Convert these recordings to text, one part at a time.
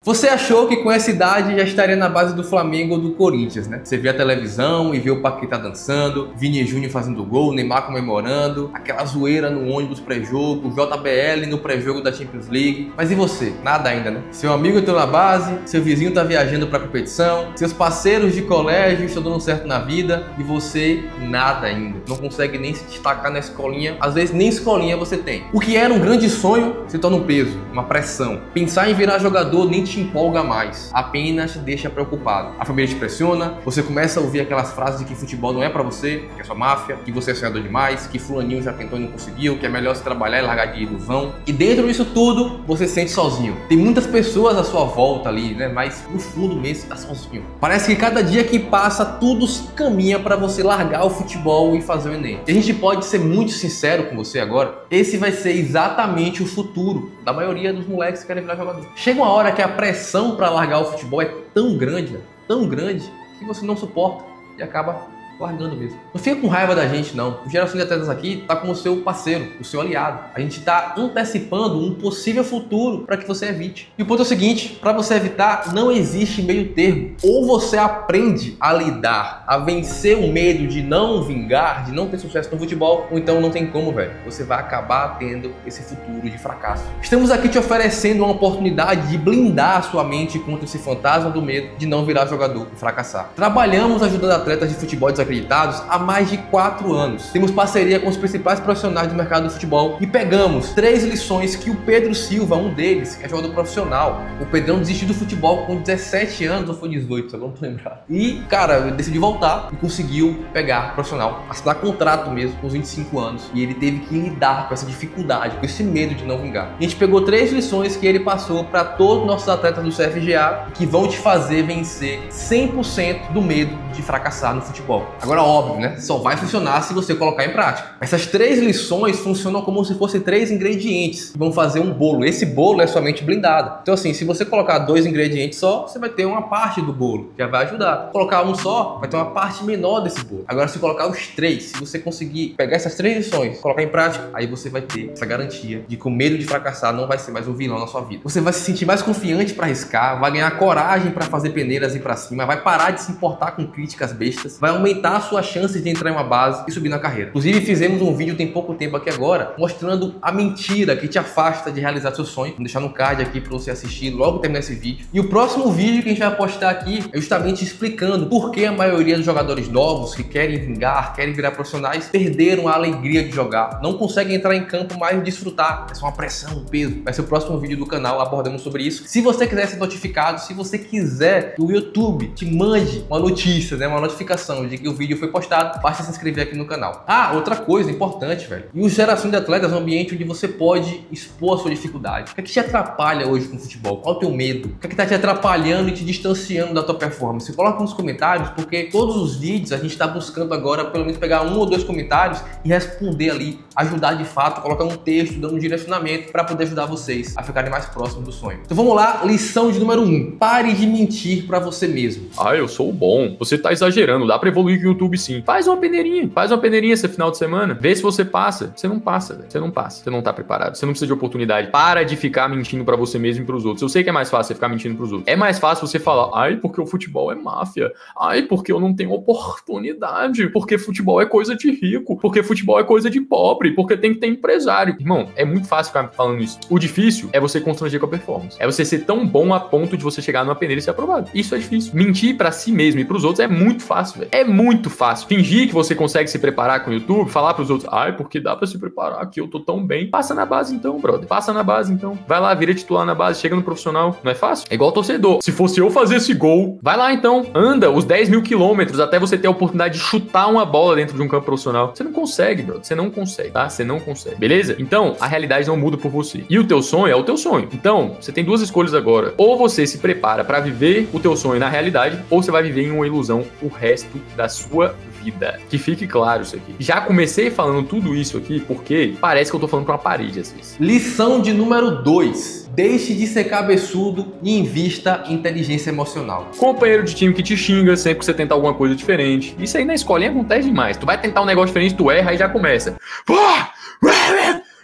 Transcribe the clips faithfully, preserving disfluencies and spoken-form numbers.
Você achou que com essa idade já estaria na base do Flamengo ou do Corinthians, né? Você vê a televisão e vê o Paquetá dançando, Vini Júnior fazendo gol, Neymar comemorando, aquela zoeira no ônibus pré-jogo, J B L no pré-jogo da Champions League. Mas e você? Nada ainda, né? Seu amigo entrou na base, seu vizinho tá viajando pra competição, seus parceiros de colégio estão dando certo na vida e você nada ainda. Não consegue nem se destacar na escolinha, às vezes nem escolinha você tem. O que era um grande sonho se torna um peso, uma pressão. Pensar em virar jogador nem te empolga mais, apenas te deixa preocupado. A família te pressiona, você começa a ouvir aquelas frases de que futebol não é pra você, que é só máfia, que você é sonhador demais, que fulaninho já tentou e não conseguiu, que é melhor se trabalhar e largar de ilusão. E dentro disso tudo, você se sente sozinho. Tem muitas pessoas à sua volta ali, né? Mas no fundo mesmo você tá sozinho. Parece que cada dia que passa, tudo caminha pra você largar o futebol e fazer o Enem. E a gente pode ser muito sincero com você agora, esse vai ser exatamente o futuro da maioria dos moleques que querem virar jogador. Chega uma hora que a pressão para largar o futebol é tão grande, tão grande, que você não suporta e acaba largando mesmo. Não fica com raiva da gente, não. O Geração de Atletas aqui tá como o seu parceiro, o seu aliado. A gente tá antecipando um possível futuro para que você evite. E o ponto é o seguinte, para você evitar, não existe meio termo. Ou você aprende a lidar, a vencer o medo de não vingar, de não ter sucesso no futebol, ou então não tem como, velho. Você vai acabar tendo esse futuro de fracasso. Estamos aqui te oferecendo uma oportunidade de blindar a sua mente contra esse fantasma do medo de não virar jogador e fracassar. Trabalhamos ajudando atletas de futebol acreditados há mais de quatro anos. Temos parceria com os principais profissionais do mercado do futebol e pegamos três lições que o Pedro Silva, um deles, que é jogador profissional. O Pedrão desistiu do futebol com dezessete anos ou foi dezoito, só não tô lembrado. E, cara, ele decidiu voltar e conseguiu pegar profissional, assinar contrato mesmo com os vinte e cinco anos. E ele teve que lidar com essa dificuldade, com esse medo de não vingar. E a gente pegou três lições que ele passou para todos os nossos atletas do C F G A que vão te fazer vencer cem por cento do medo de fracassar no futebol. Agora, óbvio, né? Só vai funcionar se você colocar em prática. Essas três lições funcionam como se fossem três ingredientes que vão fazer um bolo. Esse bolo é somente blindado. Então, assim, se você colocar dois ingredientes só, você vai ter uma parte do bolo, que já vai ajudar. Colocar um só, vai ter uma parte menor desse bolo. Agora, se colocar os três, se você conseguir pegar essas três lições, colocar em prática, aí você vai ter essa garantia de que o medo de fracassar não vai ser mais um vilão na sua vida. Você vai se sentir mais confiante para arriscar, vai ganhar coragem para fazer peneiras e ir para cima, vai parar de se importar com críticas bestas, vai aumentar a sua chance de entrar em uma base e subir na carreira. Inclusive, fizemos um vídeo tem pouco tempo aqui agora, mostrando a mentira que te afasta de realizar seu sonho. Vou deixar no card aqui para você assistir logo terminar esse vídeo. E o próximo vídeo que a gente vai postar aqui é justamente explicando por que a maioria dos jogadores novos que querem vingar, querem virar profissionais, perderam a alegria de jogar. Não conseguem entrar em campo mais e desfrutar. É só uma pressão, um peso. Vai ser o próximo vídeo do canal abordando sobre isso. Se você quiser ser notificado, se você quiser que o YouTube te mande uma notícia, né, uma notificação de que o vídeo foi postado, basta se inscrever aqui no canal. Ah, outra coisa importante, velho. E o Geração de Atletas é um ambiente onde você pode expor a sua dificuldade. O que é que te atrapalha hoje com o futebol? Qual é o teu medo? O que é que tá te atrapalhando e te distanciando da tua performance? Coloca nos comentários, porque todos os vídeos a gente tá buscando agora pelo menos pegar um ou dois comentários e responder ali, ajudar de fato, colocar um texto, dando um direcionamento para poder ajudar vocês a ficarem mais próximos do sonho. Então vamos lá, lição de número um. Pare de mentir para você mesmo. Ah, eu sou bom. Você tá exagerando, dá pra evoluir com o YouTube sim. Faz uma peneirinha, faz uma peneirinha esse final de semana. Vê se você passa. Você não passa, velho. Você não passa. Você não tá preparado. Você não precisa de oportunidade. Para de ficar mentindo pra você mesmo e pros outros. Eu sei que é mais fácil você ficar mentindo pros outros. É mais fácil você falar, ai, porque o futebol é máfia. Ai, porque eu não tenho oportunidade. Porque futebol é coisa de rico. Porque futebol é coisa de pobre. Porque tem que ter empresário. Irmão, é muito fácil ficar falando isso. O difícil é você constranger com a performance. É você ser tão bom a ponto de você chegar numa peneira e ser aprovado. Isso é difícil. Mentir pra si mesmo e pros outros é muito fácil, velho. É muito fácil. Fingir que você consegue se preparar com o YouTube, falar pros outros, ai, porque dá pra se preparar aqui, eu tô tão bem. Passa na base então, brother. Passa na base então. Vai lá, vira titular na base, chega no profissional. Não é fácil? É igual torcedor. Se fosse eu fazer esse gol, vai lá então. Anda os dez mil quilômetros até você ter a oportunidade de chutar uma bola dentro de um campo profissional. Você não consegue, brother. Você não consegue, tá? Você não consegue. Beleza? Então, a realidade não muda por você. E o teu sonho é o teu sonho. Então, você tem duas escolhas agora. Ou você se prepara pra viver o teu sonho na realidade, ou você vai viver em uma ilusão o resto da sua vida. Que fique claro isso aqui. Já comecei falando tudo isso aqui porque parece que eu tô falando pra uma parede às vezes. Lição de número dois. Deixe de ser cabeçudo e invista em inteligência emocional. Companheiro de time que te xinga sempre que você tenta alguma coisa diferente. Isso aí na escolinha acontece demais. Tu vai tentar um negócio diferente, tu erra e já começa.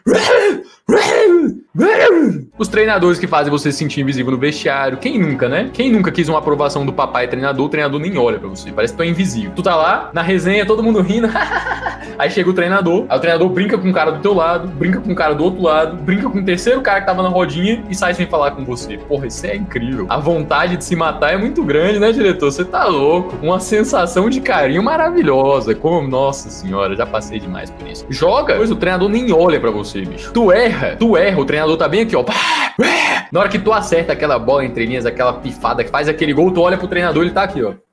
Os treinadores que fazem você se sentir invisível no vestiário. Quem nunca, né? Quem nunca quis uma aprovação do papai treinador? O treinador nem olha pra você. Parece que tu é invisível. Tu tá lá, na resenha, todo mundo rindo. Aí chega o treinador. Aí o treinador brinca com o cara do teu lado, brinca com o cara do outro lado, brinca com o terceiro cara que tava na rodinha e sai sem falar com você. Porra, isso é incrível. A vontade de se matar é muito grande, né, diretor? Você tá louco. Uma sensação de carinho maravilhosa. Como, nossa senhora, já passei demais por isso. Joga, pois o treinador nem olha pra você, bicho. Tu erra, tu erra. O treinador tá bem aqui, ó. Na hora que tu acerta aquela bola entre linhas, aquela pifada que faz aquele gol, tu olha pro treinador, ele tá aqui, ó.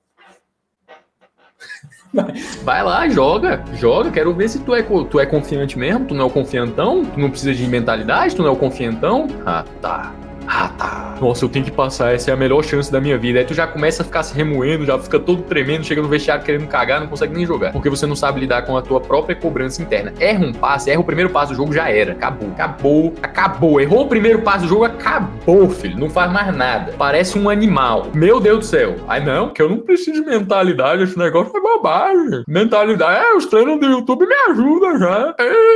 Vai lá, joga, joga. Quero ver se tu é, tu é confiante mesmo. Tu não é o confiantão? Tu não precisa de mentalidade? Tu não é o confiantão? Ah, tá. Ah, tá. Nossa, eu tenho que passar, essa é a melhor chance da minha vida. Aí tu já começa a ficar se remoendo, já fica todo tremendo, chega no vestiário querendo cagar, não consegue nem jogar. Porque você não sabe lidar com a tua própria cobrança interna. Erra um passe, erra o primeiro passe do jogo, já era. Acabou, acabou, acabou. Errou o primeiro passe do jogo, acabou, filho. Não faz mais nada. Parece um animal. Meu Deus do céu. Aí não, que eu não preciso de mentalidade, esse negócio é bobagem. Mentalidade, é, os treinos do YouTube me ajudam já.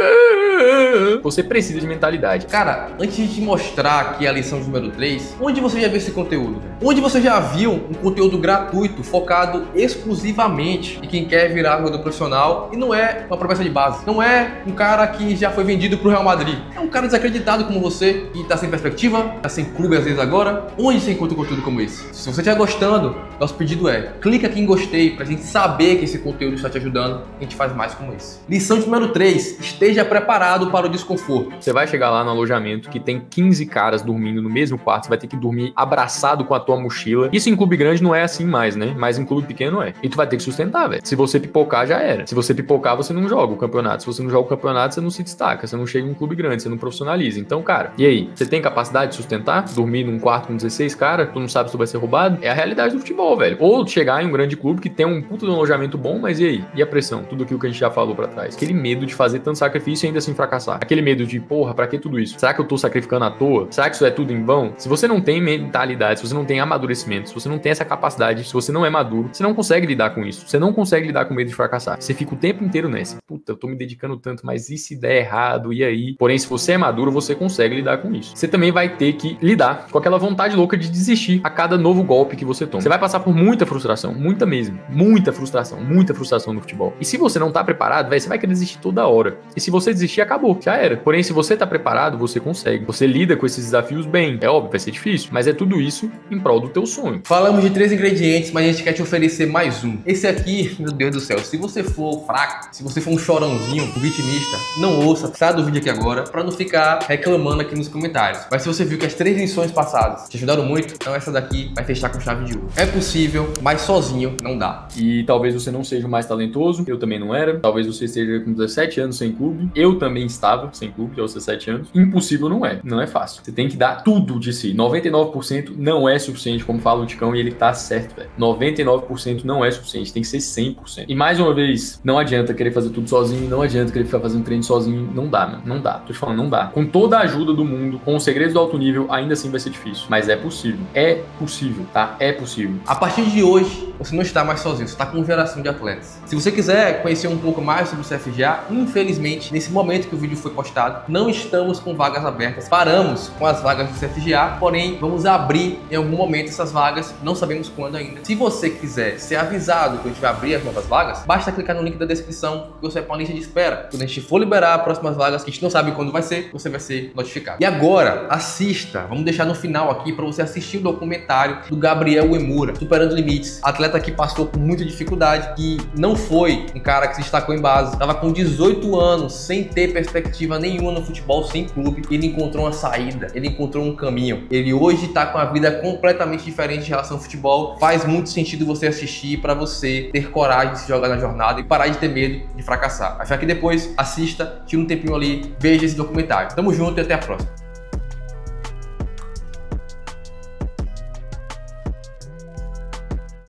Você precisa de mentalidade. Cara, antes de te mostrar aqui a lição número três, onde você já viu esse conteúdo? Onde você já viu um conteúdo gratuito focado exclusivamente em quem quer virar jogador profissional e não é uma promessa de base, não é um cara que já foi vendido pro Real Madrid, é um cara desacreditado como você que tá sem perspectiva, tá sem clube às vezes agora. Onde você encontra um conteúdo como esse? Se você estiver gostando, nosso pedido é clica aqui em gostei pra gente saber que esse conteúdo está te ajudando e a gente faz mais como esse. Lição de número três, esteja preparado para o desconforto. Você vai chegar lá no alojamento que tem quinze caras dormindo no mesmo quarto, você vai ter que dormir abraçado com a tua mochila. Isso em clube grande não é assim mais, né? Mas em clube pequeno é. E tu vai ter que sustentar, velho. Se você pipocar, já era. Se você pipocar, você não joga o campeonato. Se você não joga o campeonato, você não se destaca. Você não chega em um clube grande, você não profissionaliza. Então, cara, e aí? Você tem capacidade de sustentar? Dormir num quarto com dezesseis caras? Tu não sabe se tu vai ser roubado? É a realidade do futebol, velho. Ou chegar em um grande clube que tem um puto de um alojamento bom, mas e aí? E a pressão? Tudo aquilo que a gente já falou pra trás. Aquele medo de fazer tanto sacrifício e ainda assim fracassar. Aquele medo de, porra, pra que tudo isso? Será que eu tô sacrificando à toa? Será que isso é tudo em vão? Se você não tem mentalidade, se você não tem amadurecimento, se você não tem essa capacidade, se você não é maduro, você não consegue lidar com isso. Você não consegue lidar com medo de fracassar. Você fica o tempo inteiro nessa. Puta, eu tô me dedicando tanto, mas e se der errado? E aí? Porém, se você é maduro, você consegue lidar com isso. Você também vai ter que lidar com aquela vontade louca de desistir a cada novo golpe que você toma. Você vai passar por muita frustração, muita mesmo. Muita frustração, muita frustração no futebol. E se você não tá preparado, véio, você vai querer desistir toda hora. E se você desistir, acabou. Já era. Porém, se você tá preparado, você consegue. Você lida com esses desafios bem. É óbvio, vai ser difícil, mas é tudo isso em prol do teu sonho. Falamos de três ingredientes, mas a gente quer te oferecer mais um. Esse aqui, meu Deus do céu, se você for fraco, se você for um chorãozinho, um vitimista, não ouça, sai do vídeo aqui agora pra não ficar reclamando aqui nos comentários. Mas se você viu que as três lições passadas te ajudaram muito, então essa daqui vai fechar com chave de ouro. É possível, mas sozinho não dá. E talvez você não seja o mais talentoso, eu também não era. Talvez você esteja com dezessete anos sem clube, eu também estava sem clube aos dezessete anos. Impossível não é, não é fácil. Você tem que dar tudo de si. noventa e nove por cento não é suficiente, como fala o Ticão, e ele tá certo, velho. noventa e nove por cento não é suficiente, tem que ser cem por cento. E mais uma vez, não adianta querer fazer tudo sozinho, não adianta querer ficar fazendo treino sozinho, não dá, mano, não dá. Tô te falando, não dá. Com toda a ajuda do mundo, com os segredos do alto nível, ainda assim vai ser difícil. Mas é possível, é possível, tá? É possível. A partir de hoje, você não está mais sozinho, você está com uma geração de atletas. Se você quiser conhecer um pouco mais sobre o C F G A, infelizmente, nesse momento que o vídeo foi postado, não estamos com vagas abertas. Paramos com as vagas do C F G A, porém, vamos abrir em algum momento essas vagas, não sabemos quando ainda. Se você quiser ser avisado que a gente vai abrir as novas vagas, basta clicar no link da descrição que você vai para uma lista de espera. Quando a gente for liberar as próximas vagas, que a gente não sabe quando vai ser, você vai ser notificado. E agora, assista, vamos deixar no final aqui para você assistir o documentário do Gabriel Uemura, Superando Limites. Atleta que passou por muita dificuldade, que não foi um cara que se destacou em base, estava com dezoito anos, sem ter perspectiva nenhuma no futebol, sem clube. Ele encontrou uma saída, ele encontrou um caminho. Ele hoje está com a vida completamente diferente em relação ao futebol. Faz muito sentido você assistir para você ter coragem de se jogar na jornada e parar de ter medo de fracassar. Vai ficar aqui depois, assista, tira um tempinho ali, veja esse documentário. Tamo junto e até a próxima.